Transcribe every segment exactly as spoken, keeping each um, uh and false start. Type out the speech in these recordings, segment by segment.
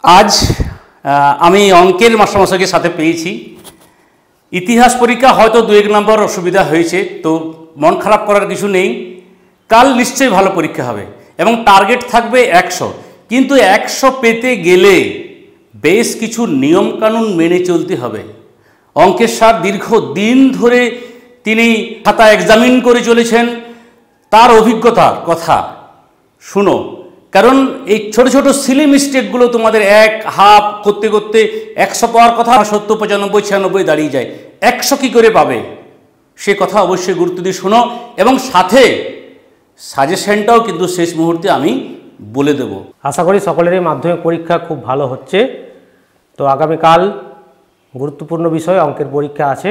आज আমি অঙ্কের মাস্টারমশাইকে সাথে পেয়েছি। ইতিহাস পরীক্ষা হয়তো দু এক নম্বর অসুবিধা হয়েছে, তো মন খারাপ করার কিছু নেই। কাল নিশ্চয়ই ভালো পরীক্ষা হবে এবং টার্গেট থাকবে একশো। কিন্তু একশো পেতে গেলে বেশ কিছু নিয়মকানুন মেনে চলতে হবে। অঙ্কের স্যার দীর্ঘ দিন ধরে তিনি খাতা এক্সামিন করে চলেছেন, তার অভিজ্ঞতার কথা শুনো। কারণ এই ছোট ছোট সিলি মিস্টেকগুলো তোমাদের এক হাফ করতে করতে একশো পাওয়ার কথা সত্তর পঁচানব্বই ছিয়ানব্বই দাঁড়িয়ে যায়। একশো কী করে পাবে সে কথা অবশ্যই গুরুত্ব দিয়ে শোনো, এবং সাথে সাজেশনটাও কিন্তু শেষ মুহূর্তে আমি বলে দেব। আশা করি সকলেরই মাধ্যমিক পরীক্ষা খুব ভালো হচ্ছে। তো আগামীকাল গুরুত্বপূর্ণ বিষয় অঙ্কের পরীক্ষা আছে।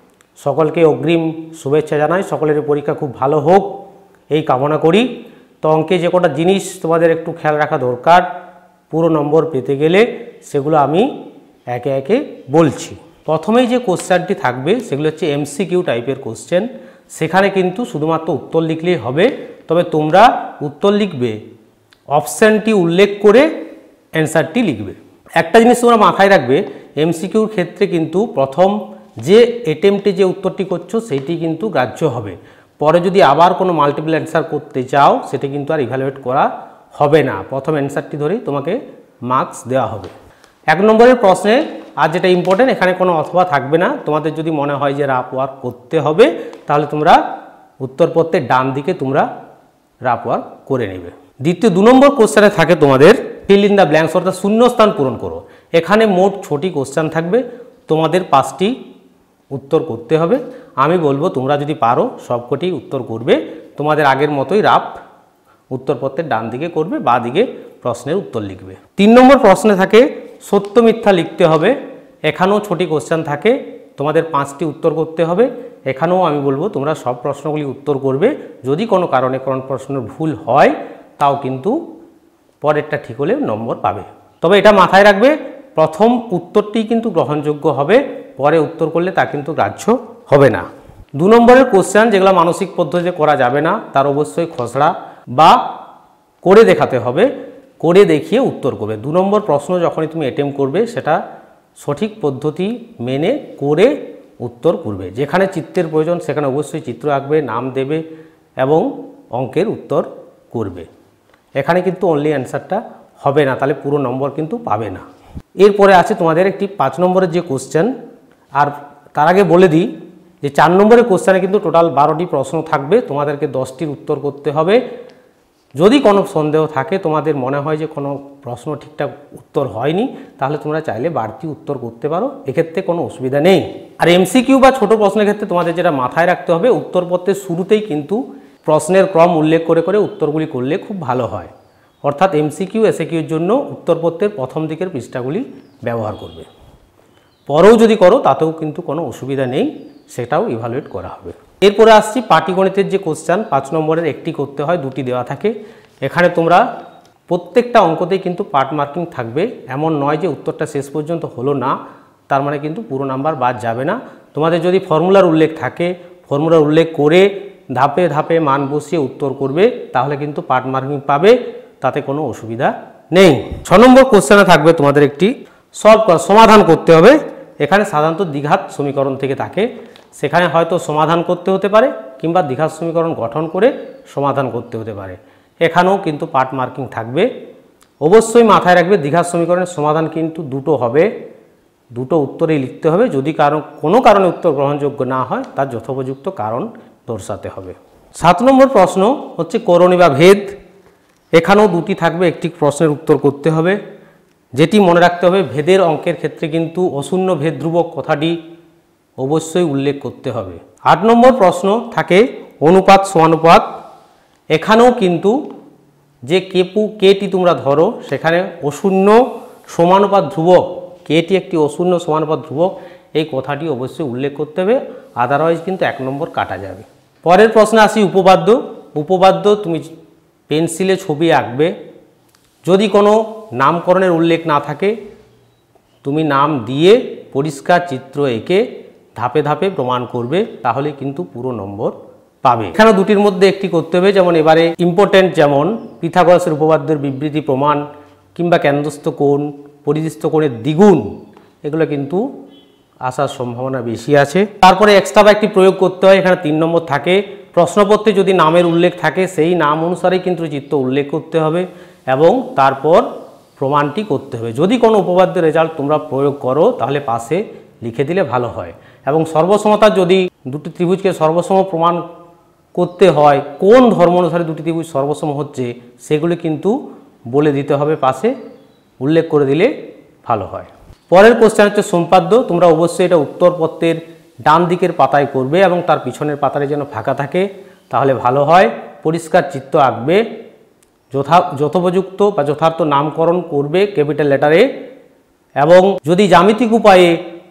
সকলকে অগ্রিম শুভেচ্ছা জানাই। সকলেরই পরীক্ষা খুব ভালো হোক এই কামনা করি। তো অঙ্কে যে কটা জিনিস তোমাদের একটু খেয়াল রাখা দরকার পুরো নম্বর পেতে গেলে, সেগুলো আমি একে একে বলছি। প্রথমেই যে কোশ্চেনটি থাকবে সেগুলো হচ্ছে এমসিকিউ টাইপের কোশ্চেন। সেখানে কিন্তু শুধুমাত্র উত্তর লিখলেই হবে, তবে তোমরা উত্তর লিখবে অপশানটি উল্লেখ করে অ্যান্সারটি লিখবে। একটা জিনিস তোমরা মাথায় রাখবে, এমসিকিউর ক্ষেত্রে কিন্তু প্রথম যে অ্যাটেম্পটে যে উত্তরটি করছো সেইটি কিন্তু গ্রাহ্য হবে। পরে যদি আবার কোনো মাল্টিপল অ্যান্সার করতে চাও সেটা কিন্তু আর ইভ্যালুয়েট করা হবে না। প্রথম অ্যান্সারটি ধরেই তোমাকে মার্কস দেওয়া হবে। এক নম্বরের প্রশ্নে আর যেটা ইম্পর্টেন্ট, এখানে কোনো অথবা থাকবে না। তোমাদের যদি মনে হয় যে রাফ ওয়ার্ক করতে হবে তাহলে তোমরা উত্তরপত্রের ডান দিকে তোমরা রাফ ওয়ার্ক করে নেবে। দ্বিতীয় দু নম্বর কোশ্চেনে থাকে তোমাদের ফিল ইন দ্য ব্ল্যাঙ্কস, অর্থাৎ শূন্যস্থান পূরণ করো। এখানে মোট ছটি কোশ্চেন থাকবে, তোমাদের পাঁচটি উত্তর করতে হবে। আমি বলবো তোমরা যদি পারো সবকটি উত্তর করবে। তোমাদের আগের মতোই রাফ উত্তরপত্রের ডান দিকে করবে, বা দিকে প্রশ্নের উত্তর লিখবে। তিন নম্বর প্রশ্নে থাকে সত্য মিথ্যা লিখতে হবে। এখানেও ছটি কোশ্চেন থাকে, তোমাদের পাঁচটি উত্তর করতে হবে। এখানেও আমি বলবো তোমরা সব প্রশ্নগুলি উত্তর করবে। যদি কোনো কারণে কোনো প্রশ্নের ভুল হয় তাও কিন্তু পরেরটা ঠিক হলে নম্বর পাবে। তবে এটা মাথায় রাখবে, প্রথম উত্তরটি কিন্তু গ্রহণযোগ্য হবে, পরে উত্তর করলে তা কিন্তু গ্রাহ্য হবে না। দু নম্বরের কোশ্চেন যেগুলো মানসিক পদ্ধতিতে করা যাবে না, তার অবশ্যই খসড়া বা করে দেখাতে হবে, করে দেখিয়ে উত্তর করবে। দু নম্বর প্রশ্ন যখনই তুমি অ্যাটেম্প করবে সেটা সঠিক পদ্ধতি মেনে করে উত্তর করবে। যেখানে চিত্রের প্রয়োজন সেখানে অবশ্যই চিত্র আঁকবে, নাম দেবে এবং অঙ্কের উত্তর করবে। এখানে কিন্তু অনলি অ্যান্সারটা হবে না, তাহলে পুরো নম্বর কিন্তু পাবে না। এরপরে আছে তোমাদের একটি পাঁচ নম্বরের যে কোশ্চেন। আর তার আগে বলে দিই যে চার নম্বরের কোশ্চেনে কিন্তু টোটাল বারোটি প্রশ্ন থাকবে, তোমাদেরকে দশটির উত্তর করতে হবে। যদি কোনো সন্দেহ থাকে, তোমাদের মনে হয় যে কোনো প্রশ্ন ঠিকঠাক উত্তর হয়নি, তাহলে তোমরা চাইলে বাড়তি উত্তর করতে পারো, এক্ষেত্রে কোনো অসুবিধা নেই। আর এমসিকিউ বা ছোট প্রশ্নের ক্ষেত্রে তোমাদের যেটা মাথায় রাখতে হবে, উত্তরপত্রের শুরুতেই কিন্তু প্রশ্নের ক্রম উল্লেখ করে করে উত্তরগুলি করলে খুব ভালো হয়। অর্থাৎ এমসিকিউ এসএকিউর জন্য উত্তরপত্রের প্রথম দিকের পৃষ্ঠাগুলি ব্যবহার করবে। পরেও যদি করো তাতেও কিন্তু কোনো অসুবিধা নেই, সেটাও ইভালুয়েট করা হবে। এরপরে আসছি পাটিগণিতের যে কোশ্চেন, পাঁচ নম্বরের একটি করতে হয়, দুটি দেওয়া থাকে। এখানে তোমরা প্রত্যেকটা অঙ্কতেই কিন্তু পার্ট মার্কিং থাকবে। এমন নয় যে উত্তরটা শেষ পর্যন্ত হলো না তার মানে কিন্তু পুরো নাম্বার বাদ যাবে না। তোমাদের যদি ফর্মুলার উল্লেখ থাকে, ফর্মুলার উল্লেখ করে ধাপে ধাপে মান বসিয়ে উত্তর করবে, তাহলে কিন্তু পার্ট মার্কিং পাবে, তাতে কোনো অসুবিধা নেই। ছ নম্বর কোশ্চেনে থাকবে তোমাদের একটি সলভ সমাধান করতে হবে। এখানে সাধারণত দ্বিঘাত সমীকরণ থেকে থাকে, সেখানে হয়তো সমাধান করতে হতে পারে কিংবা দ্বিঘাত সমীকরণ গঠন করে সমাধান করতে হতে পারে। এখানেও কিন্তু পার্ট মার্কিং থাকবে। অবশ্যই মাথায় রাখবে দ্বিঘাত সমীকরণের সমাধান কিন্তু দুটো হবে, দুটো উত্তরেই লিখতে হবে। যদি কারণ কোনো কারণে উত্তর গ্রহণযোগ্য না হয় তার যথোপযুক্ত কারণ দর্শাতে হবে। সাত নম্বর প্রশ্ন হচ্ছে করণী বা ভেদ। এখানেও দুটি থাকবে, একটি প্রশ্নের উত্তর করতে হবে। যেটি মনে রাখতে হবে, ভেদের অঙ্কের ক্ষেত্রে কিন্তু অশূন্য ভেদ ধ্রুবক কথাটি অবশ্যই উল্লেখ করতে হবে। আট নম্বর প্রশ্ন থাকে অনুপাত সমানুপাত। এখানেও কিন্তু যে কেপু কেটি তোমরা ধরো সেখানে অশূন্য সমানুপাত ধ্রুবক, কেটি একটি অশূন্য সমানুপাত ধ্রুবক, এই কথাটি অবশ্যই উল্লেখ করতে হবে, আদারওয়াইজ কিন্তু এক নম্বর কাটা যাবে। পরের প্রশ্নে আসি উপপাদ্য। উপপাদ্য তুমি পেন্সিলে ছবি আঁকবে। যদি কোনো নামকরণের উল্লেখ না থাকে তুমি নাম দিয়ে পরিষ্কার চিত্র এঁকে ধাপে ধাপে প্রমাণ করবে, তাহলে কিন্তু পুরো নম্বর পাবে। এখানে দুটির মধ্যে একটি করতে হবে, যেমন এবারে ইম্পর্টেন্ট, যেমন পিথাগোরাসের উপপাদ্যের বিবৃতি প্রমাণ কিংবা কেন্দ্রস্থ কোণ পরিদৃষ্ট কোণের দ্বিগুণ, এগুলো কিন্তু আসার সম্ভাবনা বেশি আছে। তারপরে এক্সট্রা একটি প্রয়োগ করতে হয়, এখানে তিন নম্বর থাকে, প্রশ্নপত্রে যদি নামের উল্লেখ থাকে সেই নাম অনুসারেই কিন্তু চিত্র উল্লেখ করতে হবে এবং তারপর প্রমাণটি করতে হবে। যদি কোনো উপপাদ্য রেজাল্ট তোমরা প্রয়োগ করো তাহলে পাশে লিখে দিলে ভালো হয়। এবং সর্বসমতা, যদি দুটি ত্রিভুজকে সর্বসম প্রমাণ করতে হয়, কোন ধর্ম অনুসারে দুটি ত্রিভুজ সর্বসম হচ্ছে সেগুলি কিন্তু বলে দিতে হবে, পাশে উল্লেখ করে দিলে ভালো হয়। পরের কোশ্চেন হচ্ছে সম্পাদ্য। তোমরা অবশ্যই এটা উত্তরপত্রের ডান দিকের পাতায় করবে এবং তার পিছনের পাতায় যেন ফাঁকা থাকে, তাহলে ভালো হয়। পরিষ্কার চিত্র আঁকবে, যথা যথোপযুক্ত বা যথার্থ নামকরণ করবে ক্যাপিটাল লেটারে, এবং যদি জ্যামিতিক উপায়ে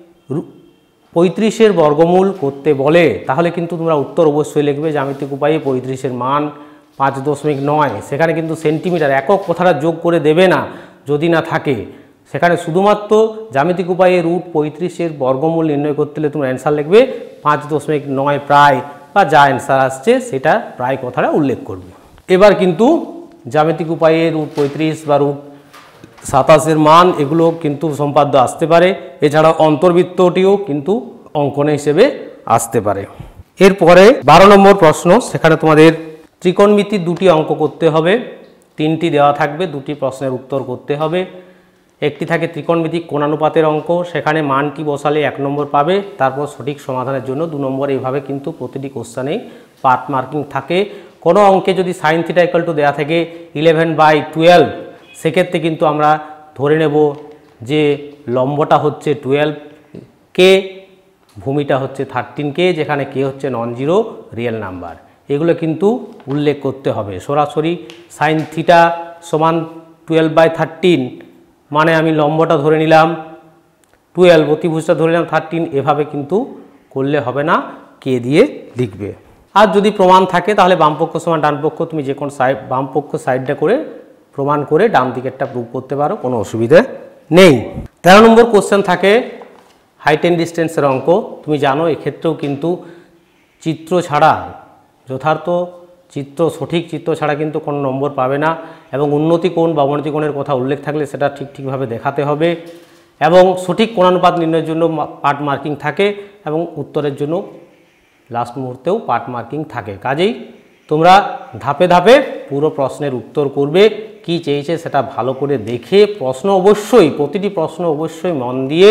পঁয়ত্রিশের বর্গমূল করতে বলে তাহলে কিন্তু তোমরা উত্তর অবশ্যই লিখবে জ্যামিতিক উপায়ে পঁয়ত্রিশের মান পাঁচ দশমিক নয়। সেখানে কিন্তু সেন্টিমিটার একক কথাটা যোগ করে দেবে না যদি না থাকে, সেখানে শুধুমাত্র জ্যামিতিক উপায়ে রুট পঁয়ত্রিশের বর্গমূল নির্ণয় করতে হলে তোমরা অ্যান্সার লিখবে পাঁচ দশমিক নয় প্রায়, বা যা অ্যান্সার আসছে সেটা প্রায় কথাটা উল্লেখ করবে। এবার কিন্তু জ্যামিতিক উপায়ে রুট পঁয়ত্রিশ বা রুট সাতাশের মান এগুলো কিন্তু সম্পাদ্য আসতে পারে। এছাড়া অন্তর্বৃত্তটিও কিন্তু অঙ্কনে হিসেবে আসতে পারে। এরপরে বারো নম্বর প্রশ্ন, সেখানে তোমাদের ত্রিকোণমিতির দুটি অঙ্ক করতে হবে, তিনটি দেওয়া থাকবে, দুটি প্রশ্নের উত্তর করতে হবে। একটি থাকে ত্রিকোণমিতিক কোণানুপাতের অঙ্ক, সেখানে মানটি বসালে এক নম্বর পাবে, তারপর সঠিক সমাধানের জন্য দু নম্বর। এইভাবে কিন্তু প্রতিটি কোশ্চেনেই পার্ট মার্কিং থাকে। কোনো অঙ্কে যদি সাইন থিটা ইকুয়াল টু দেওয়া থাকে ইলেভেন বাই টুয়েলভ, সেক্ষেত্রে কিন্তু আমরা ধরে নেব যে লম্বটা হচ্ছে টুয়েলভ কে, ভূমিটা হচ্ছে থার্টিন কে, যেখানে কে হচ্ছে নন জিরো রিয়েল নাম্বার। এগুলো কিন্তু উল্লেখ করতে হবে। সরাসরি সাইন থিটা সমান টুয়েলভ বাই থার্টিন মানে আমি লম্বটা ধরে নিলাম টুয়েলভ, অতিভুজটা ধরে নিলাম থার্টিন, এভাবে কিন্তু করলে হবে না, কে দিয়ে লিখবে। আর যদি প্রমাণ থাকে তাহলে বামপক্ষ সমান ডানপক্ষ, তুমি যে কোনো সাইড বামপক্ষ সাইডটা করে প্রমাণ করে ডান দিকেরটা প্রুভ করতে পারো, কোনো অসুবিধা নেই। তেরো নম্বর কোশ্চেন থাকে হাইট অ্যান্ড ডিস্টেন্সের অঙ্ক। তুমি জানো এক্ষেত্রেও কিন্তু চিত্র ছাড়া, যথার্থ চিত্র সঠিক চিত্র ছাড়া কিন্তু কোনো নম্বর পাবে না, এবং উন্নতি কোণ বা অবনতি কোণের কথা উল্লেখ থাকলে সেটা ঠিক ঠিকভাবে দেখাতে হবে, এবং সঠিক কোণানুপাত নির্ণয়ের জন্য পার্ট মার্কিং থাকে, এবং উত্তরের জন্য লাস্ট মুহূর্তেও পার্ট মার্কিং থাকে। কাজেই তোমরা ধাপে ধাপে পুরো প্রশ্নের উত্তর করবে, কি চেয়েছে সেটা ভালো করে দেখে, প্রশ্ন অবশ্যই প্রতিটি প্রশ্ন অবশ্যই মন দিয়ে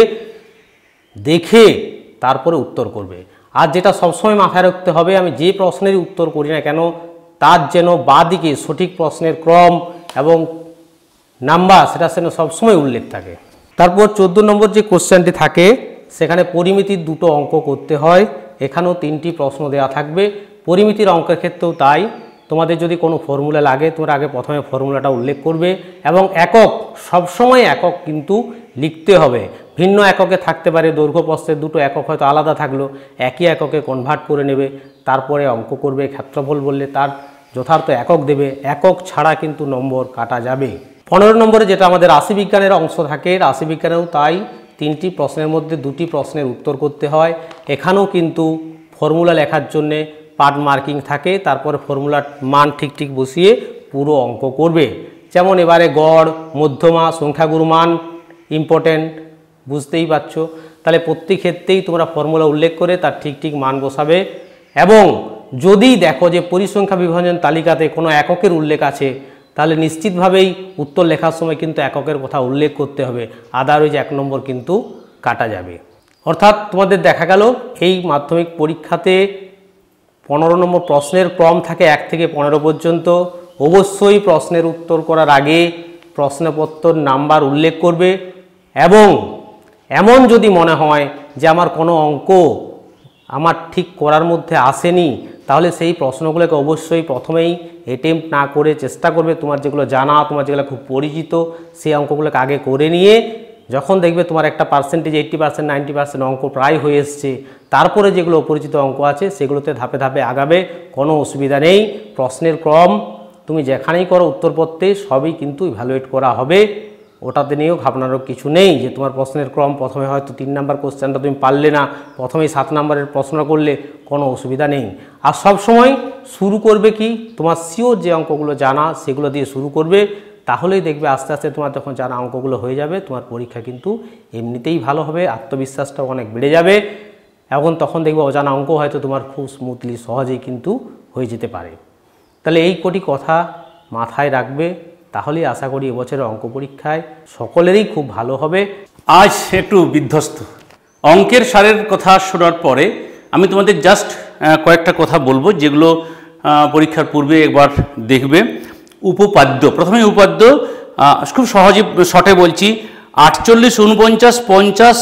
দেখে তারপরে উত্তর করবে। আর যেটা সবসময় মাথায় রাখতে হবে, আমি যে প্রশ্নেরই উত্তর করি না কেন তার যেন বাঁ দিকে সঠিক প্রশ্নের ক্রম এবং নাম্বার সেটা যেন সবসময় উল্লেখ থাকে। তারপর চোদ্দ নম্বর যে কোশ্চেনটি থাকে সেখানে পরিমিতির দুটো অঙ্ক করতে হয়। এখানেও তিনটি প্রশ্ন দেওয়া থাকবে। পরিমিতির অঙ্কের ক্ষেত্রেও তাই, তোমাদের যদি কোনো ফর্মুলা লাগে তোমরা আগে প্রথমে ফর্মুলাটা উল্লেখ করবে, এবং একক সবসময় একক কিন্তু লিখতে হবে। ভিন্ন এককে থাকতে পারে, দৈর্ঘ্য প্রস্থের দুটো একক হয়তো আলাদা থাকলো, একই এককে কনভার্ট করে নেবে, তারপরে অঙ্ক করবে। ক্ষেত্রফল বললে তার যথার্থ একক দেবে, একক ছাড়া কিন্তু নম্বর কাটা যাবে। পনেরো নম্বরে যেটা আমাদের রাশিবিজ্ঞানের অংশ থাকে, রাশিবিজ্ঞানেও তাই, তিনটি প্রশ্নের মধ্যে দুটি প্রশ্নের উত্তর করতে হয়। এখানেও কিন্তু ফর্মুলা লেখার জন্যে পার্ট মার্কিং থাকে, তারপরে ফর্মুলার মান ঠিক ঠিক বসিয়ে পুরো অঙ্ক করবে। যেমন এবারে গড়, মধ্যমা, সংখ্যাগুরু মান ইম্পর্টেন্ট, বুঝতেই পারছো। তাহলে প্রত্যেক ক্ষেত্রেই তোমরা ফর্মুলা উল্লেখ করে তার ঠিক ঠিক মান বসাবে, এবং যদি দেখো যে পরিসংখ্যা বিভাজন তালিকাতে কোনো এককের উল্লেখ আছে তাহলে নিশ্চিতভাবেই উত্তর লেখার সময় কিন্তু এককের কথা উল্লেখ করতে হবে, আদারওয়াইজ এক নম্বর কিন্তু কাটা যাবে। অর্থাৎ তোমাদের দেখা গেল এই মাধ্যমিক পরীক্ষাতে পনেরো নম্বর প্রশ্নের ক্রম থাকে এক থেকে পনেরো পর্যন্ত। অবশ্যই প্রশ্নের উত্তর করার আগে প্রশ্নপত্র নাম্বার উল্লেখ করবে, এবং এমন যদি মনে হয় যে আমার কোনো অঙ্ক আমার ঠিক করার মধ্যে আসেনি তাহলে সেই প্রশ্নগুলোকে অবশ্যই প্রথমেই অ্যাটেম্প্ট না করে চেষ্টা করবে তোমার যেগুলো জানা, তোমার যেগুলো খুব পরিচিত সেই অঙ্কগুলোকে আগে করে নিয়ে, যখন দেখবে তোমার একটা percentage eighty percent ninety percent অঙ্ক প্রায় হয়ে এসছে, তারপরে যেগুলো অপরিচিত অঙ্ক আছে সেগুলোতে ধাপে ধাপে আগাবে, কোনো অসুবিধা নেই। প্রশ্নের ক্রম তুমি যেখানেই করো উত্তরপত্রে সবই কিন্তু ইভ্যালুয়েট করা হবে, ওটাতে নিয়েও ঘাবনারও কিছু নেই যে তোমার প্রশ্নের ক্রম প্রথমে হয়তো তিন নাম্বার কোশ্চেনটা তুমি পারলে না, প্রথমেই সাত নাম্বারের প্রশ্ন করলে কোনো অসুবিধা নেই। আর সব সময় শুরু করবে কি তোমার শিওর যে অঙ্কগুলো জানা সেগুলো দিয়ে শুরু করবে, তাহলেই দেখবে আস্তে আস্তে তোমার যখন জানা অঙ্কগুলো হয়ে যাবে তোমার পরীক্ষা কিন্তু এমনিতেই ভালো হবে, আত্মবিশ্বাসটাও অনেক বেড়ে যাবে। এখন তখন দেখবে অজানা অঙ্ক হয়তো তোমার খুব স্মুথলি সহজেই কিন্তু হয়ে যেতে পারে। তাহলে এই কটি কথা মাথায় রাখবে, তাহলেই আশা করি এবছরের অঙ্ক পরীক্ষায় সকলেরই খুব ভালো হবে। আজ একটু বিধ্বস্ত অঙ্কের সারের কথা শোনার পরে আমি তোমাদের জাস্ট কয়েকটা কথা বলবো যেগুলো পরীক্ষার পূর্বে একবার দেখবে। উপপাদ্য, প্রথমে উপাদ্য খুব সহজে শর্টে বলছি, আটচল্লিশ, উনপঞ্চাশ, পঞ্চাশ,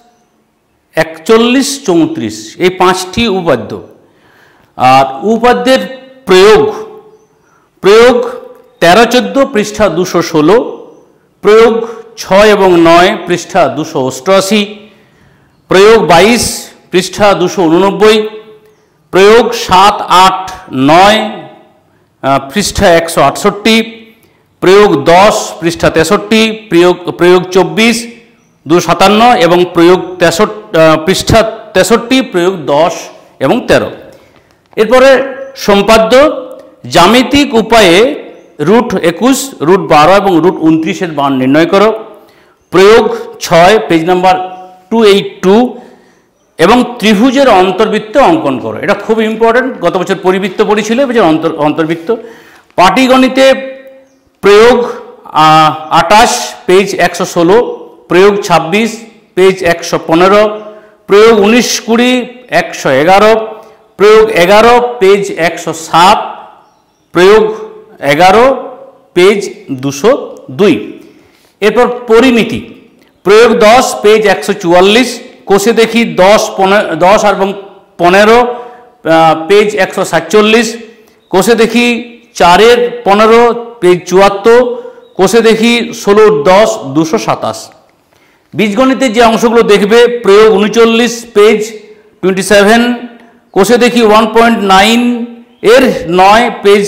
একচল্লিশ, চৌত্রিশ, এই পাঁচটি উপাদ্য। আর উপাদ্যের প্রয়োগ প্রয়োগ তেরো চোদ্দো পৃষ্ঠা দুশো ষোলো, প্রয়োগ ছয় এবং নয় পৃষ্ঠা দুশো অষ্টআশি, প্রয়োগ বাইশ পৃষ্ঠা দুশো উননব্বই, প্রয়োগ সাত আট নয় পৃষ্ঠা একশো আটষট্টি, প্রয়োগ দশ পৃষ্ঠা তেষট্টি, প্রয়োগ প্রয়োগ চব্বিশ দুশো সাতান্ন এবং প্রয়োগ তেষট্টি পৃষ্ঠা তেষট্টি, প্রয়োগ দশ এবং তেরো। এরপরে সম্পাদ্য, জ্যামিতিক উপায়ে রুট একুশ, রুট বারো এবং রুট উনত্রিশের মান নির্ণয় করো। প্রয়োগ ছয় page number two eight two এবং ত্রিভুজের অন্তর্বৃত্ত অঙ্কন করো। এটা খুব ইম্পর্টেন্ট, গত বছর পরিবৃত্ত পড়েছিল, এবছর অন্তর অন্তর্বৃত্ত। পাটিগণিতে প্রয়োগ আটাশ পেজ একশো ষোলো, প্রয়োগ ছাব্বিশ পেজ একশো পনেরো, প্রয়োগ উনিশ কুড়ি একশো এগারো, প্রয়োগ এগারো পেজ একশো সাত, প্রয়োগ এগারো পেজ দুশো দুই। এরপর পরিমিতি, প্রয়োগ দশ পেজ একশো চুয়াল্লিশ, কোষে দেখি দশ পনেরো দশ এবং পনেরো পেজ একশো সাতচল্লিশ, কোষে দেখি চারের পনেরো পেজ চুয়াত্তর, কোষে দেখি ষোলোর দশ দুশো সাতাশ। বীজগণিতের যে অংশগুলো দেখবে, প্রয়োগ উনচল্লিশ পেজ টোয়েন্টি সেভেন, কোষে দেখি ওয়ান পয়েন্ট নাইন এর নয় পেজ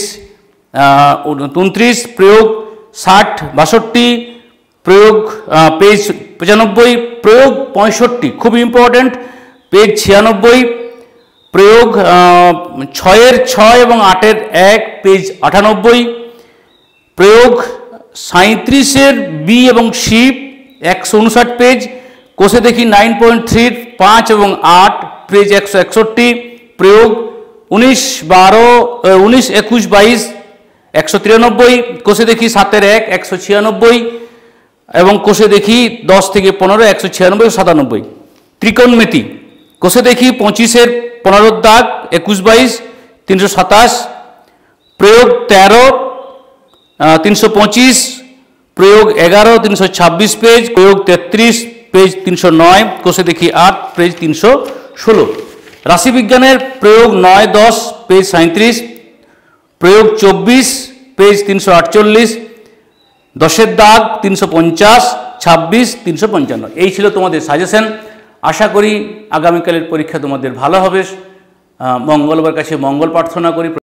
উনত্রিশ, প্রয়োগ ষাট বাষট্টি, প্রয়োগ পেজ পঁচানব্বই, প্রয়োগ পঁয়ষট্টি খুব ইম্পর্ট্যান্ট পেজ ছিয়ানব্বই, প্রয়োগ ছয়ের ছয় এবং আটের এক পেজ আটানব্বই, প্রয়োগ সাঁত্রিশের বি এবং সি একশো উনষাট পেজ, কোষে দেখি নাইন পয়েন্ট থ্রির পাঁচ এবং আট পেজ একশো একষট্টি, প্রয়োগ উনিশ বারো উনিশ একুশ বাইশ একশো তিরানব্বই, কোষে দেখি সাতের এক একশো ছিয়ানব্বই এবং কোষে দেখি দশ থেকে পনেরো একশো ছিয়ানব্বই সাতানব্বই। ত্রিকোণমিতি, কোষে দেখি পঁচিশের পনেরো দাগ একুশ বাইশ তিনশো সাতাশ, প্রয়োগ তেরো তিনশো পঁচিশ, প্রয়োগ এগারো তিনশো ছাব্বিশ পেজ, প্রয়োগ তেত্রিশ পেজ তিনশো নয়, কোষে দেখি আট পেজ তিনশো ষোলো। রাশিবিজ্ঞানের প্রয়োগ নয় দশ পেজ সাঁত্রিশ, প্রয়োগ চব্বিশ পেজ তিনশো আটচল্লিশ, দশের দাগ তিনশো পঞ্চাশ, ছাব্বিশ তিনশো পঞ্চান্ন। এই ছিল তোমাদের সাজেশন। আশা করি আগামীকালের পরীক্ষা তোমাদের ভালো হবে। মঙ্গলবার কাছে মঙ্গল প্রার্থনা করি।